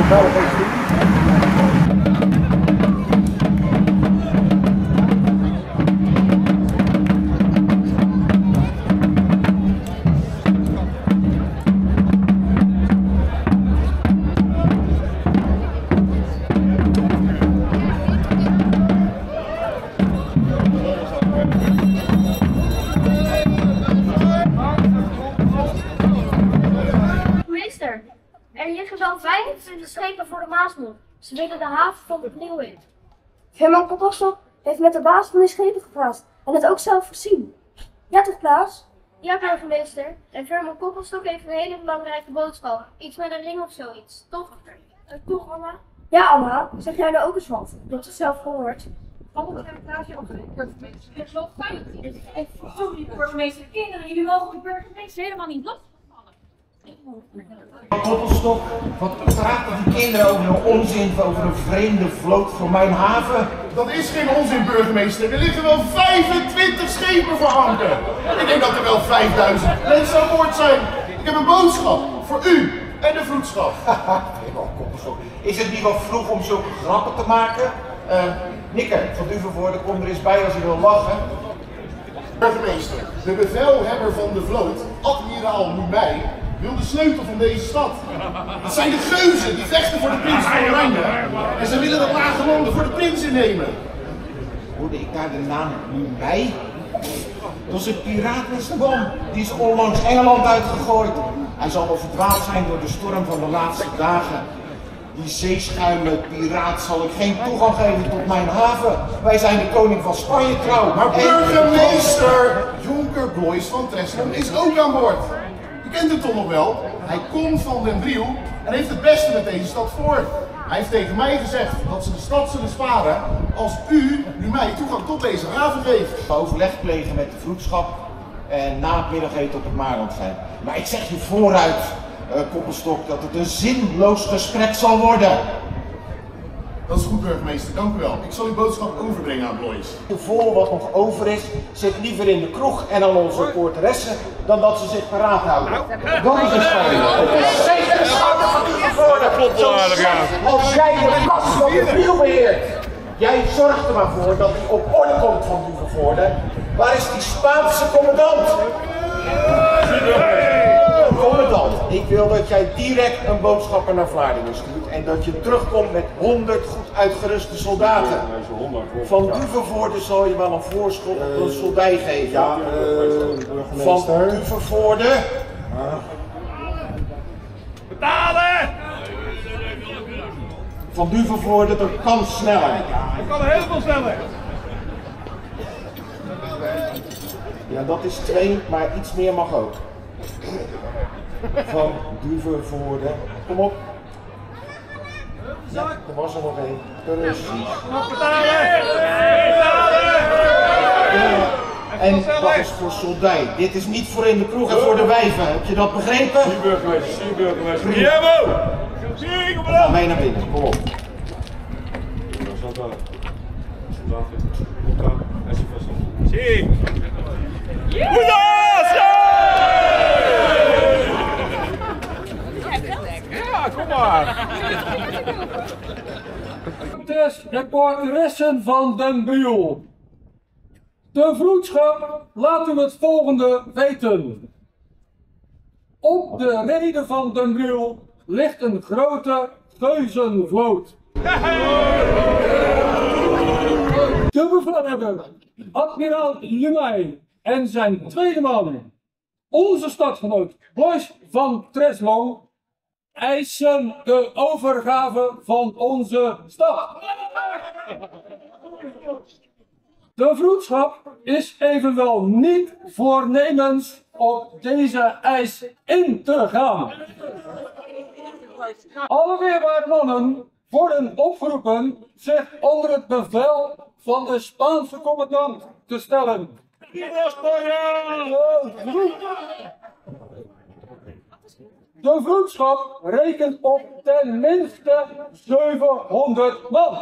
Er liggen wel 25 schepen voor de Maasmond. Ze willen de haven van de Leeuw in. Herman Koppelstok heeft met de baas van de schepen gepraat en het ook zelf voorzien. Ja toch, Klaas? Ja, burgemeester. En Herman Koppelstok heeft een hele belangrijke boodschap. Iets met een ring of zoiets. Toch? Toch, mama? Ja, Anna. Zeg jij nou ook eens wat? Je hebt het zelf gehoord. Hallo, zijn Klaasje ook geen burgemeester. Het is wel fijn. Sorry, burgemeester. Kinderen, jullie mogen de burgemeester helemaal niet lastigvallen. Koppelstok, wat praten die kinderen over een onzin over een vreemde vloot voor mijn haven? Dat is geen onzin, burgemeester. Er liggen wel 25 schepen voor anker. Ik denk dat er wel 5000 mensen aan boord zijn. Ik heb een boodschap voor u en de vroedschap. Haha, Koppelstok. Is het niet wel vroeg om zulke grappen te maken? Nikke van Duvenvoorde, kom er eens bij als je wil lachen. Burgemeester, de bevelhebber van de vloot, admiraal Numij, wil de sleutel van deze stad. Dat zijn de geuzen die vechten voor de prins van Oranje. En ze willen de lage landen voor de prins innemen. Hoorde ik daar de naam Numij? Dat is een piraat, Westerboom. Die is onlangs Engeland uitgegooid. Hij zal wel verdwaald zijn door de storm van de laatste dagen. Die zeeschuime piraat zal ik geen toegang geven tot mijn haven. Wij zijn de koning van Spanje trouw. Maar burgemeester Jonker Blois van Treslam is ook aan boord. Je kent hem toch nog wel? Hij komt van Den Briel en heeft het beste met deze stad voor. Hij heeft tegen mij gezegd dat ze de stad zullen sparen als u nu mij toegang tot deze haven geeft. Overleg plegen met de vroedschap en na het middageten op het Maarland zijn. Maar ik zeg je vooruit, Koppelstok, dat het een zinloos gesprek zal worden. Dat is goed, burgemeester, dank u wel. Ik zal uw boodschap overbrengen aan Blois. De vol wat nog over is, zit liever in de kroeg en aan onze porteressen dan dat ze zich paraat houden. Dat is een schande. Zeker de schande van Duvenvoorde. Als jij de kas van de Briel beheert. Jij zorgt er maar voor dat hij op orde komt van Duvenvoorde. Waar is die Spaanse commandant? Commandant, ik wil dat jij direct een boodschapper naar Vlaardingen stuurt en dat je terugkomt met 100 goed uitgeruste soldaten. Van Duvenvoorde zal je wel een voorschot op een soldij geven. Ja, van Duvenvoorde. Betalen! Van Duvenvoorde, dat kan sneller. Dat kan heel veel sneller. Ja, dat is 2, maar iets meer mag ook. Van Duvenvoorde. Kom op. Ja, er was er nog één. Precies. En dat is voor soldij. Dit is niet voor in de kroeg en voor de wijven. Heb je dat begrepen? Zie burgemeester, zie burgemeester. Jemo! Zie, kom Ga mee naar binnen, kom op. Zie! Ja, kom maar! Reporteressen van Den Briel. De vroedschap laat u het volgende weten. Op de rede van Den Briel ligt een grote geuzenvloot. De bevelhebber, admiraal Numij en zijn tweede man, onze stadgenoot Blois van Treslam, eisen de overgave van onze stad. De vroedschap is evenwel niet voornemens op deze eis in te gaan. Alle weerbare mannen worden opgeroepen zich onder het bevel van de Spaanse commandant te stellen. De vroedschap rekent op ten minste 700 man.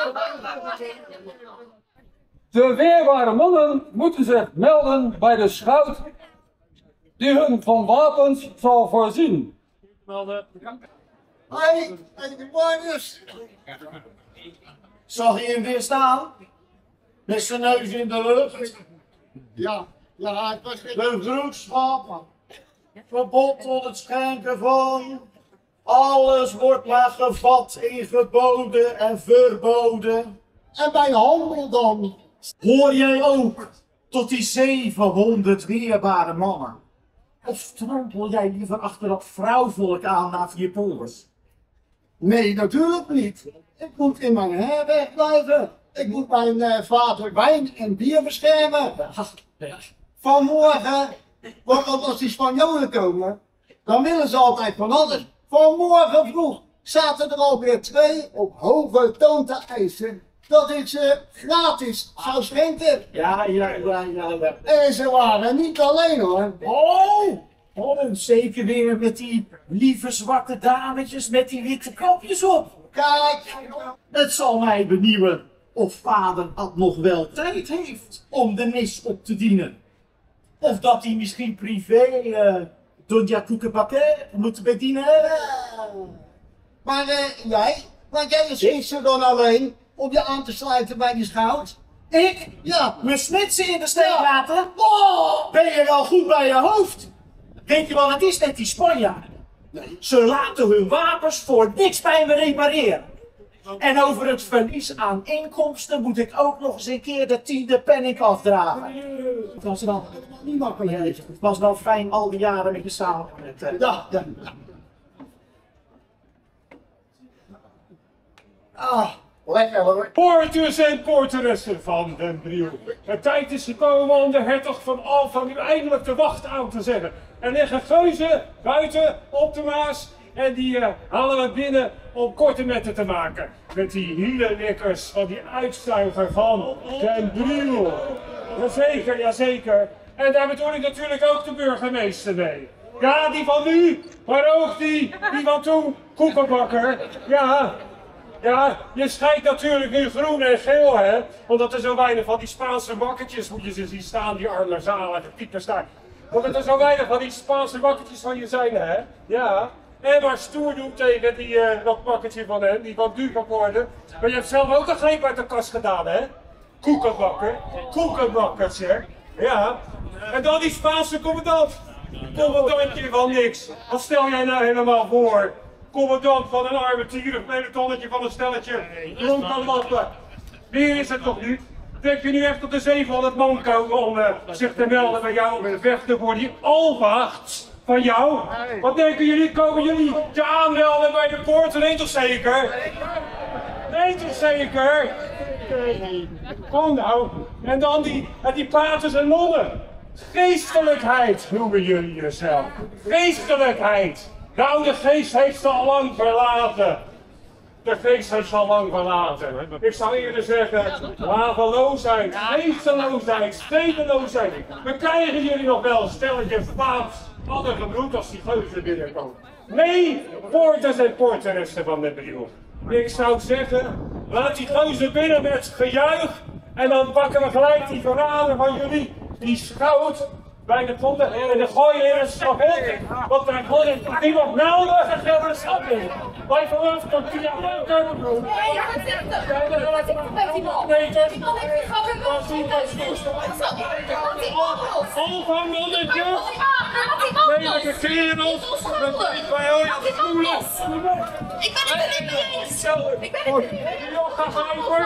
De weerbare mannen moeten zich melden bij de schout die hun van wapens zal voorzien. Hoi, de Warners. Zag je hem weer staan? Met zijn neus in de lucht? Ja, het was de vroedschap. Verbod tot het schenken van. Alles wordt maar gevat in geboden en verboden. En bij handel dan? Hoor jij ook tot die 700 weerbare mannen? Of strompel jij liever achter dat vrouwvolk aan naar Vierpolders? Nee, natuurlijk niet. Ik moet in mijn herberg blijven. Ik moet mijn vader wijn en bier beschermen. Vanmorgen, want als die Spanjolen komen, dan willen ze altijd van alles. Vanmorgen vroeg zaten er alweer 2 op hoge toon te eisen dat ik ze gratis zou schenken. Ja. En ze waren niet alleen hoor. Oh, zeker weer met die lieve zwarte dametjes met die witte kapjes op. Kijk, het zal mij benieuwen of vader Ad nog wel tijd heeft om de mis op te dienen. Of dat hij misschien privé Donja Koekenbakker moet bedienen. Maar jij? Want jij is gisteren dan alleen om je aan te sluiten bij die schout? Ik? Ja. Me snitsen in de steek laten? Oh, ben je wel goed bij je hoofd? Weet je wat het is met die Spanjaarden? Nee. Ze laten hun wapens voor niks bij me repareren. En over het verlies aan inkomsten moet ik ook nog eens een keer de 10e penning afdragen. Het was wel niet makkelijk. Het was wel fijn al die jaren met je samen. Ja. Lekker hoor. Poorters en poorteressen van Den Briel. Het tijd is gekomen om de hertog van Alphen nu eindelijk de wacht aan te zetten. Er liggen geuzen buiten op de Maas en die halen we binnen om korte metten te maken. Met die hielenlikkers van die uitstuiver van Den Briel. Jazeker. En daar bedoel ik natuurlijk ook de burgemeester mee. Ja, die van nu, maar ook die van toen, Koekenbakker. Ja, je scheidt natuurlijk nu groen en geel, hè? Omdat er zo weinig van die Spaanse bakketjes, moet je ze zien staan, die armerzalige piepers daar. Omdat er zo weinig van die Spaanse bakketjes van je zijn, hè? Ja. En maar stoer doen tegen dat bakketje van hem, die van Duke worden. Maar je hebt zelf ook een greep uit de kast gedaan, hè? Koekenbakker, zeg. Ja. En dan die Spaanse commandant. Commandantje van niks. Wat stel jij nou helemaal voor? Commandant van een arme tier, een pelotonnetje van een stelletje ronde. Meer is het toch niet? Denk je nu echt dat de 700 man komen om zich te melden bij jou om vechten voor die alwacht van jou? Wat denken jullie? Komen jullie je aanmelden bij de poort? Nee toch zeker? Nee toch zeker? Kom nou. En dan die paters en nonnen. Geestelijkheid noemen jullie jezelf. Geestelijkheid. Nou, de geest heeft ze al lang verlaten. Ik zou eerder zeggen, laveloosheid, geesteloosheid, stedeloosheid. We krijgen jullie nog wel een stelletje paats, alle gebroed als die geuzen binnenkomen. Nee, poorters en poorteressen van Den Briel. Ik zou zeggen, laat die geuzen binnen met gejuich. En dan pakken we gelijk die verrader van jullie, die schout. Bij de ponden en de gooien in een stafet. Want daar gooien die nog melden en geven de stap in. Wij vanaf komt die aan de keuken doen. Nee, ja, dat zegt het. Die man heeft die van mannetje. Nee, dat is kerel. Dat is bij jou aan de koelen. Ik ben het er niet mee eens. Ik ben het er niet mee eens. Ga gaan hoor.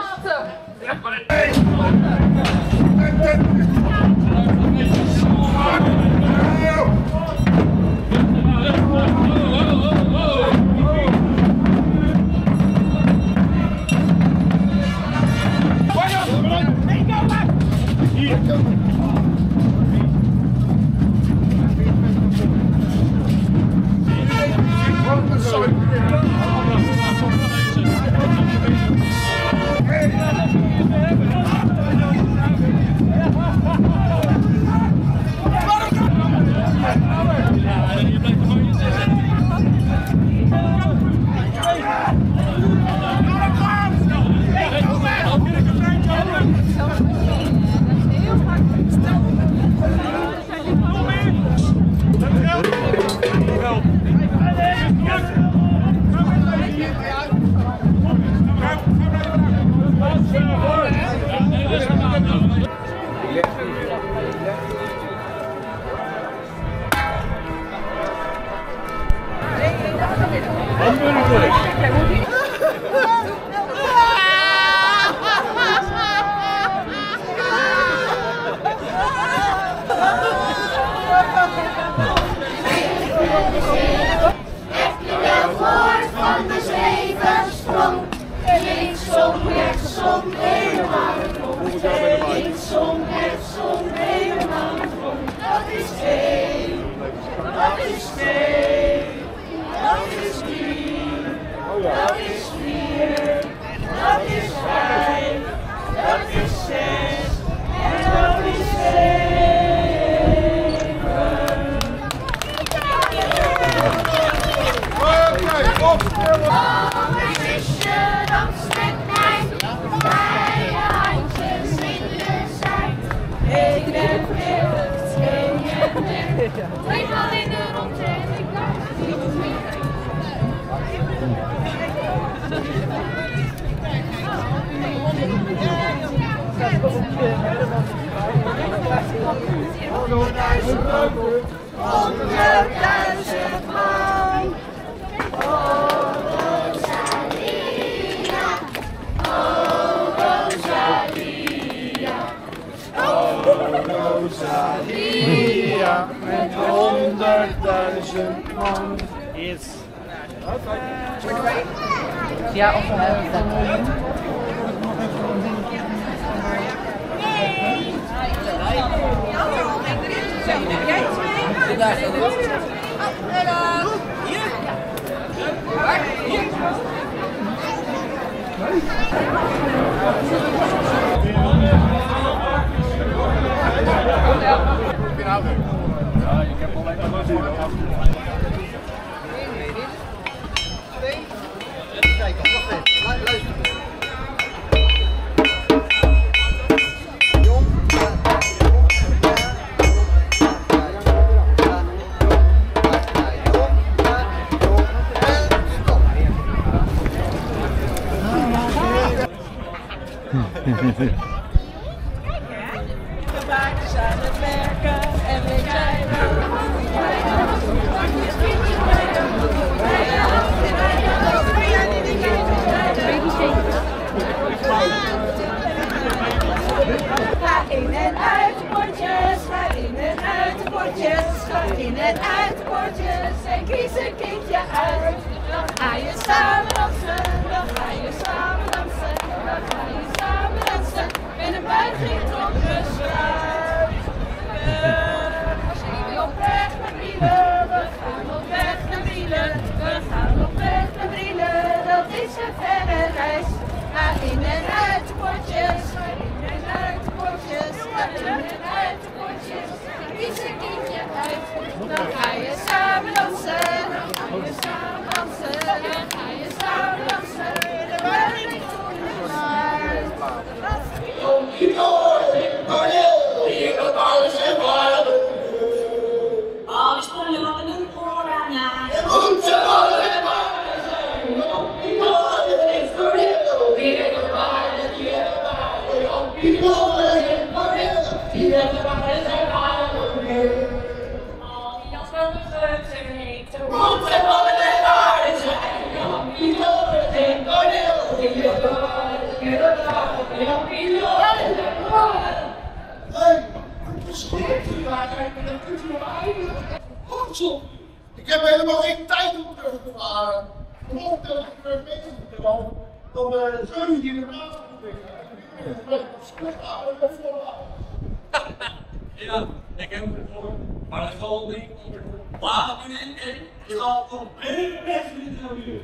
Rosalia met 100.000 man is. Ja, of we Ja, ik heb al even wat voor. Vandaag zijn het werken en weet jij Ga in en uit de potjes, ga in en uit de potjes, ga in en uit de potjes en kies een kindje uit. Dan ga je samen dansen, dan ga je samen dansen, dan ga je samen dansen met een buiging tot de sluit. We zijn op weg naar Brielen, we gaan op weg naar Brielen, we gaan op weg naar Brielen, dat is een verre reis. Ga in en uit de potjes, ga in en uit de potjes, ga in en uit de potjes, kies een kindje uit. Dan ga je samen dansen, dan ga je samen dansen, dan ga je samen dansen, de buiging tot de sluit. Al die spullen wat in een corona. Ik heb helemaal geen tijd om terug te varen. Dan steun je in de plaats. Ja, ik heb het voor, maar het valt niet. Laat me in, ik zal compleet weg met de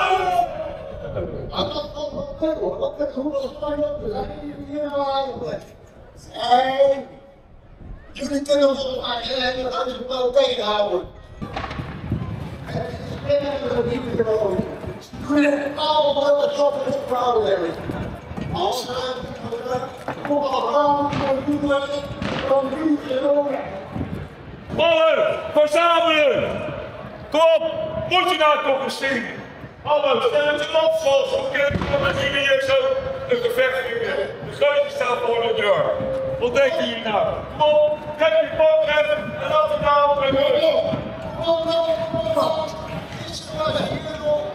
jullie kunnen ons op eigenlijk uit het spel tegenhouden. Ik ben niet gewoon. Jullie allemaal het op het verhaal hebben. Als we op een gaan doen, dan doen we Mannen, verzamelen! Kom op, moet je nou toch eens zien? Hallo, stel het je op zoals we kennen, dan zien we hier zo een gevecht vinden. De grootste staat voor de deur. Wat denken jullie nou? Kom op, heb je portret en laten we nou met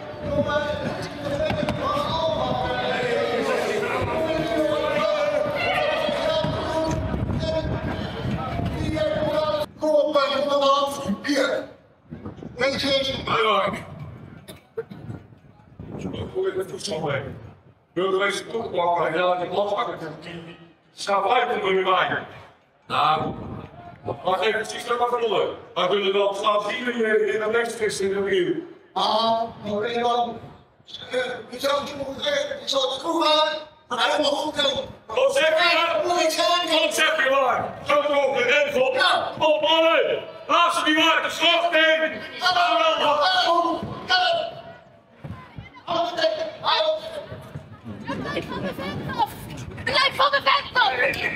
Burgemeester Toegeplakken en relatie landpakken. Schaap uit de burgermaker. Nou, maar geef het systeem maar verloren. Maar we willen wel laten zien in de next in de review. Ik zou het ik zal het goed halen, maar hij mag goed doen. Wat zeg je? Wat zeg je maar? Zo toch de regel. Op mannen, laat ze die water schort nemen. Blijf van de vent af!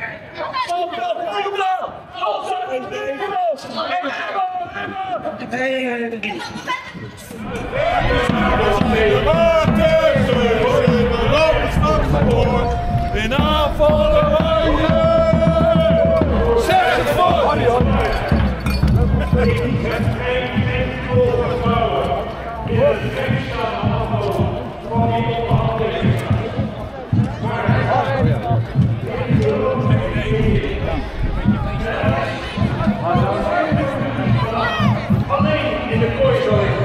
In aanval oranje! Zeg het voor! Alleen in de kooi zo liggen.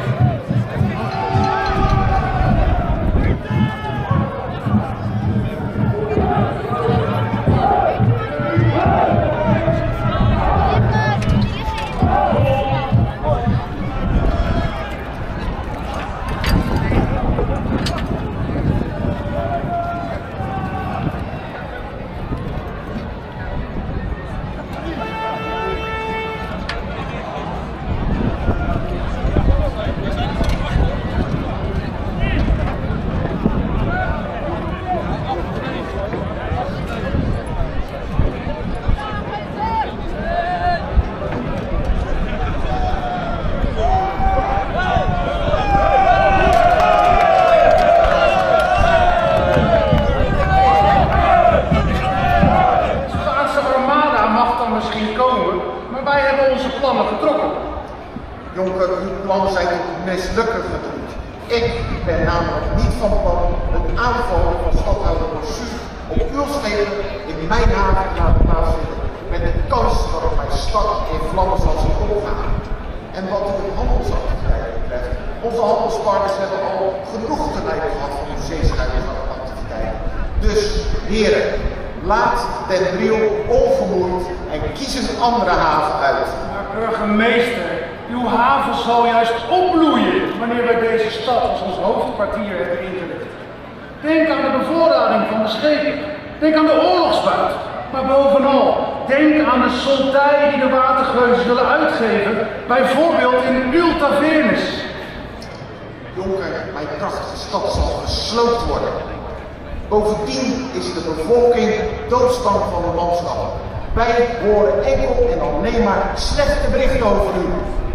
Jonker, uw plannen zijn tot mislukken gedoemd. Ik ben namelijk niet van plan een aanval van stadhouder Bossuet op uw schepen in mijn haven te laten plaatsvinden met de kans dat mijn stad in vlammen zal zien opgaan. En wat de handelsactiviteiten betreft, onze handelspartners hebben al genoeg te lijden gehad van uw zeeschuivingsactiviteiten. Dus, heren, laat Den Briel onvermoeid en kies een andere haven uit. Maar burgemeester, uw haven zal juist opbloeien wanneer wij deze stad als ons hoofdkwartier hebben ingericht. Denk aan de bevoorrading van de schepen. Denk aan de oorlogsbuit. Maar bovenal, denk aan de soldij die de watergeuzen zullen uitgeven, bijvoorbeeld in uw tavernes. Jonker, mijn prachtige stad zal gesloopt worden. Bovendien is de bevolking doodsbang van de manschappen. Wij horen enkel en alleen maar slechte berichten over u.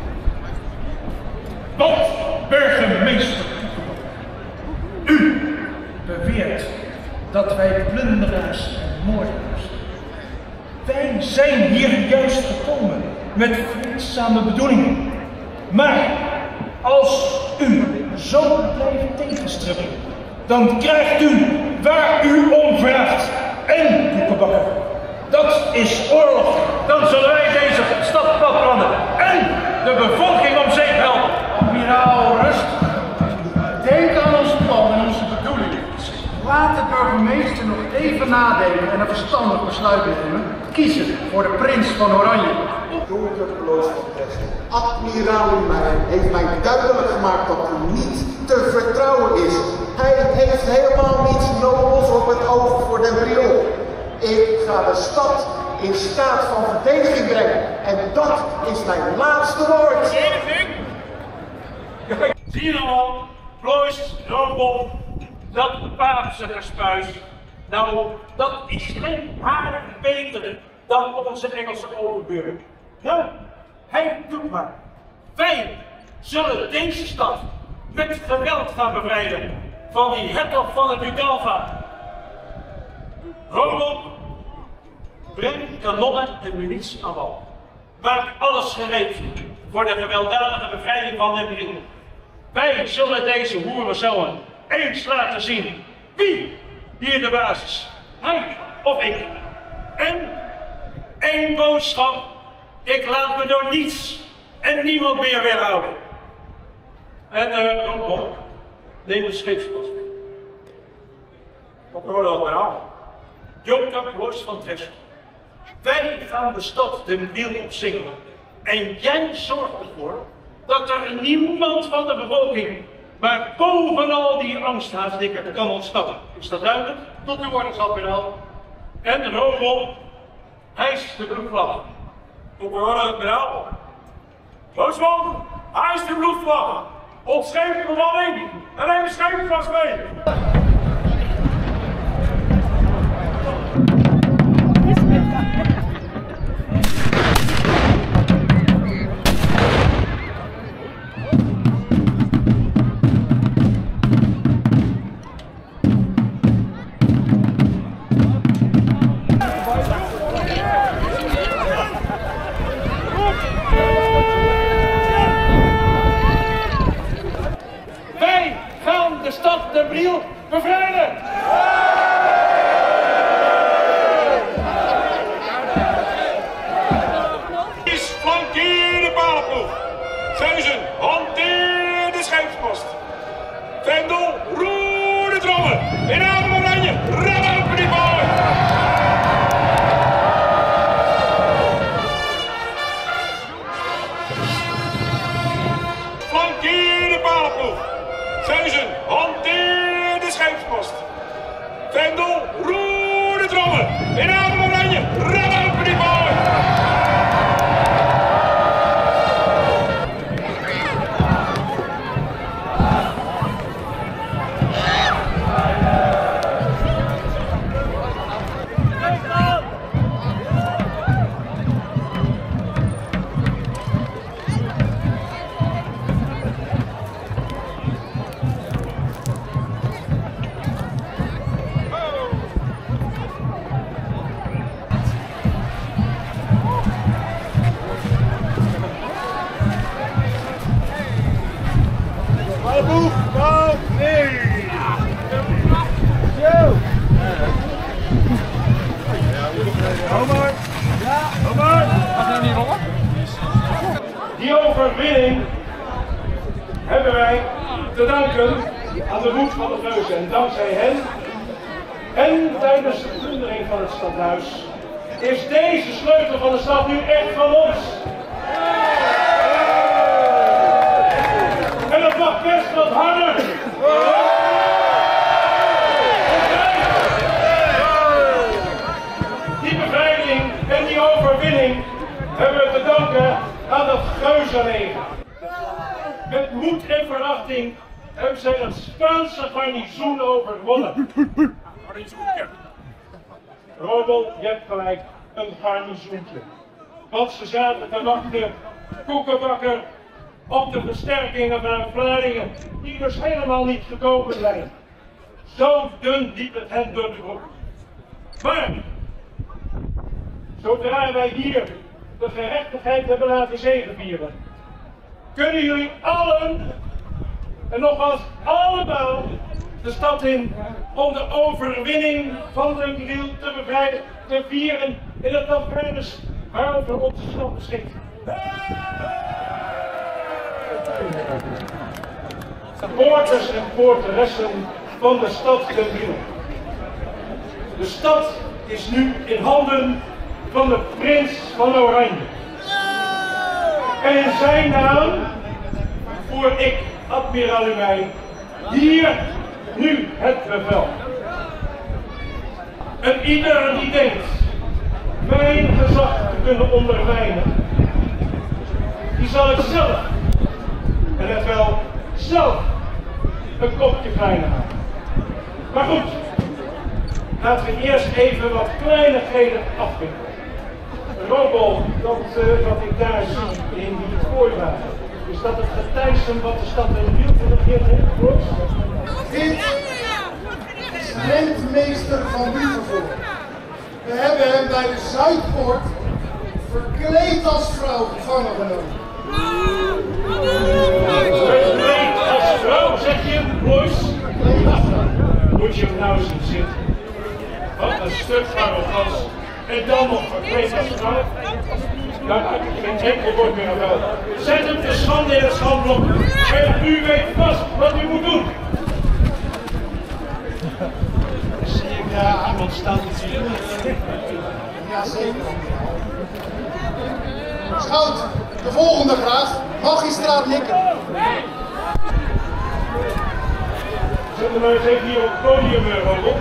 Wat, burgemeester? U beweert dat wij plunderaars en moordenaars zijn. Wij zijn hier juist gekomen met vreedzame bedoelingen. Maar als u zo blijft tegenstribbelen, dan krijgt u waar u om vraagt en koekenbakken. Dat is oorlog. Dan zullen wij deze stad platbranden en de bevolking om zeep helpen. Admiraal, rust. Denk aan ons plan en onze bedoelingen. Laat de burgemeester nog even nadenken en een verstandig besluit nemen. Kiezen voor de prins van Oranje. Jonker Bloos van Dresden, admiraal heeft mij duidelijk gemaakt dat u niet te vertrouwen is. Hij heeft helemaal niets nobels op het oog voor Den Briel. Ik ga de stad in staat van verdediging brengen. En dat is mijn laatste woord. Zie je nou al, Blois, Roodbol, dat Paapse gespuis. Nou, dat is geen haar beter dan onze Engelse overbuur. Nou, hij doet maar. Wij zullen deze stad met geweld gaan bevrijden van die hertog van het Udalva. Roodbol, breng kanonnen en munitie aan wal. Maak alles gereed voor de gewelddadige bevrijding van Den Briel. Wij zullen deze hoerenzoon eens laten zien wie hier de baas is. Hij of ik. En één boodschap. Ik laat me door niets en niemand meer weerhouden. En Rob, neem de scheepspas mee. Wat hoor dat verhaal? Jonker Blois van Tressel. Wij gaan de stad Den Briel opzingelen. En jij zorgt ervoor dat er niemand van de bevolking, maar bovenal die angsthaasdikker kan ontsnappen. Is dat duidelijk? Tot de orde, admiraal. En Robel, hijs de bloedvlag. Tot de orde, admiraal. Loosman, hijs de bloedvlag. Ontscheep de bemanning en neem de scheepsvlag mee. Wij gaan de stad Den Briel bevrijden! Flankeer de palenploeg! Geuzen, hanteer de scheepspost! Vendel, roer de trommen! In adem oranje, ren open die boot! Flankeer de palenploeg! Geuzen, hanteer de scheepspost! Vendel, roer de trommen! In adem oranje, ren open die boot! Die overwinning hebben wij te danken aan de moed van de Geuzen. En dankzij hen en tijdens de plundering van het stadhuis is deze sleutel van de stad nu echt van ons. En dat mag best wat harder. Die bevrijding en die overwinning hebben we te danken aan het Geuzenleger. Met moed en verachting hebben zij het Spaanse garnizoen overwonnen. Robel, je hebt gelijk, een garnizoentje. Want ze zaten te wachten, koekenbakker, op de versterkingen vanuit Vlaardingen, die dus helemaal niet gekomen zijn. Zo dun liep het hen door de broek. Maar, zodra wij hier de gerechtigheid hebben laten zegevieren, kunnen jullie allen, en nogmaals allemaal, de stad in om de overwinning van Den Briel te bevrijden, te vieren in het tafernes waarover onze stad beschikt. Poorters en poorteressen van de stad Den Briel. De stad is nu in handen van de prins van Oranje. En in zijn naam voer ik, admiraal Lumey, hier nu het bevel. En ieder die denkt mijn gezag te kunnen ondermijnen, die zal ik zelf, en het wel zelf, een kopje kleiner maken. Maar goed, laten we eerst even wat kleinigheden afvinden. Robel, wat ik daar zie in die voordragen, is dat het getijsem wat de stad Den Briel voor de keer heeft? Dit is rentmeester van Nieuwevoort. We hebben hem bij de Zuidpoort verkleed als vrouw gevangen genomen. Verkleed als vrouw, zeg je, Blois? Moet je hem nou zien zitten. Wat een stuk arrogant. En dan nog verkleed als vrouw. Daar heb ik geen enkel woord meer aan wel. Zet hem te schande in het schandblok. En u weet vast wat u moet doen. Zie ik daar iemand staan te zien? Ja, zeker. Schout, de volgende graag. Magistraat Nikker. Zet hem maar eens even hier op het podium, Robel.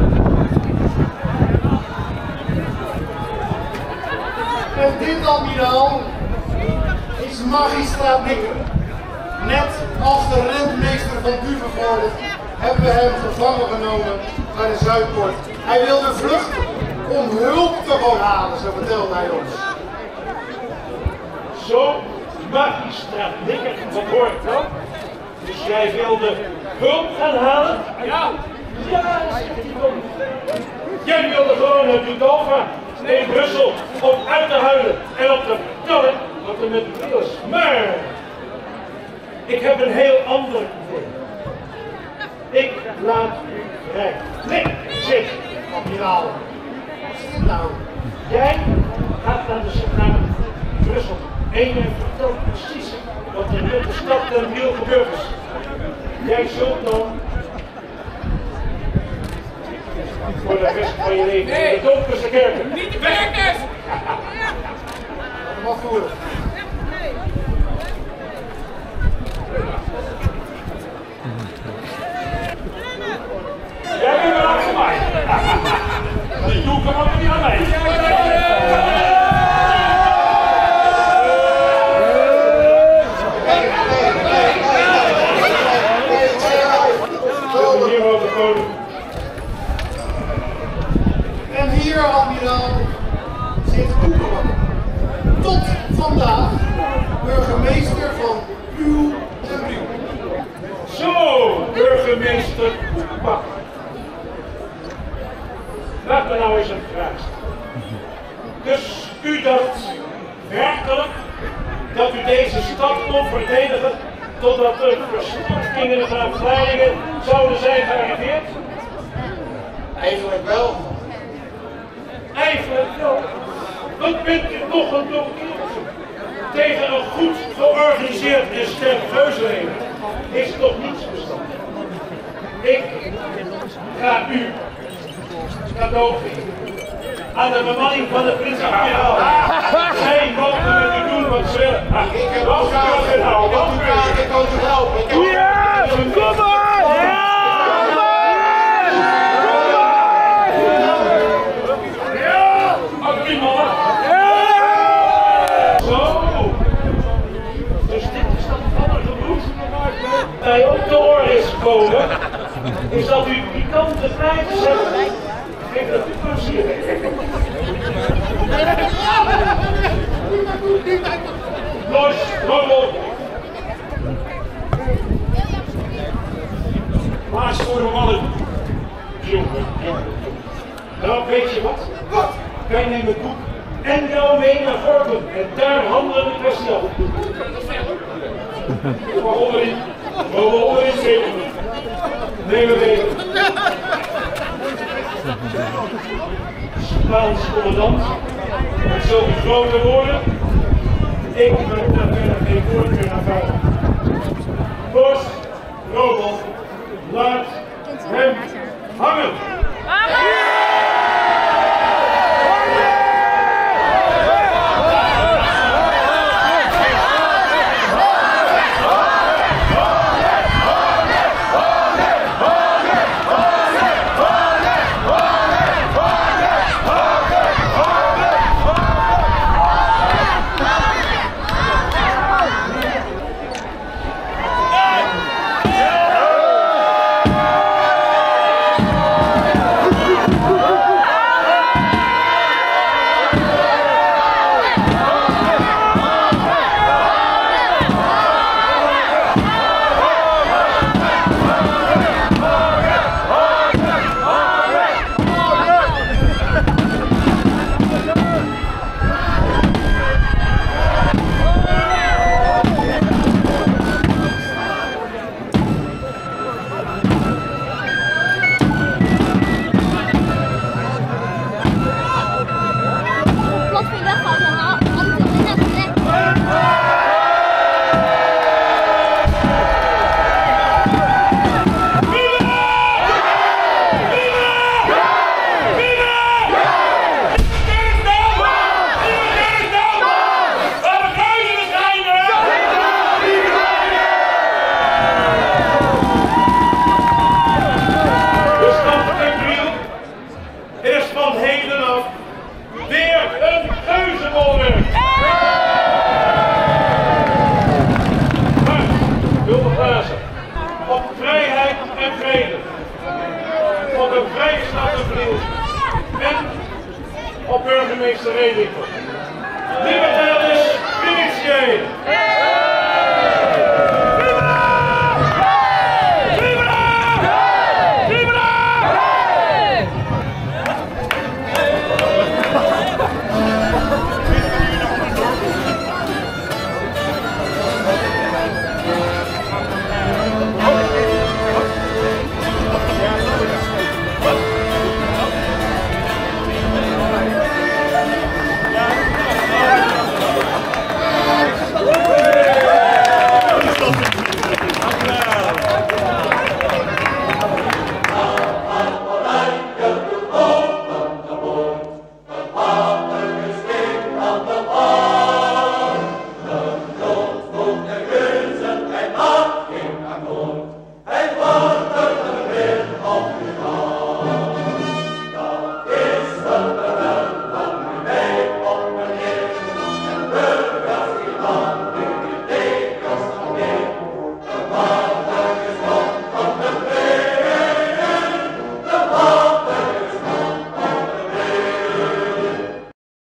En dit, admiraal, is magistraat Nikker. Net als de rentmeester van Duvenvoorde hebben we hem gevangen genomen bij de Zuidpoort. Hij wilde vluchten om hulp te gaan halen, zo vertelde hij ons. Zo, magistraat Nikker, wat hoor ik dan? Dus jij wilde hulp gaan halen? Ja! Ja, zegt hij dan. Jij wilde gewoon naar Dudalva in Brussel om uit te huilen en op te vertellen wat er met u is. Maar ik heb een heel ander idee. Ik laat u vrij. Nee, zit, admiraal. Wat is dit nou? Jij gaat naar Brussel en je vertelt precies wat er met de stad Den Briel gebeurd is. Jij zult dan voor de rest van je leven in de donkerste kerken. Niet de kerkers! Wat voeren? Jij bent wel achter mij. Die doe ik hem ook niet aan mij. En hier, admiraal, zit Koekeman. Tot vandaag burgemeester van uw Den Briel. Zo, burgemeester Bak. Laat me nou eens een vraag stellen. Dus u dacht werkelijk dat u deze stad kon verdedigen totdat de verstotkingen en verleidingen zouden zijn gearriveerd? Eigenlijk wel. Eigenlijk wel. Wat bent u nog een dom kereltje? Tegen een goed georganiseerd en sterk huisleven is het toch niets verstandig. Ik ga u cadeau geven aan de bemanning van de Prinsenadmiraal. Zij mogen met u doen wat ze willen. Ik heb ook graag gedaan. Ik kan u helpen. Ja, kom maar! Mij op de oor is gekomen, is dat u pikante feiten zegt. Geef dat u plezier heeft. Los, rommel! Maas voor de mannen. Jongen. Nou, weet je wat? Wat? Wij nemen het boek en jou mee naar Gorkum en daar handelen de kwestie af. Maar onderin. Onderin zeker niet. Nee, we weten. Spaans commandant. Het zullen grote woorden. Ik ben daar verder geen voorkeur naar buiten. Bos, Robel, laat hem hangen. is de reden voor.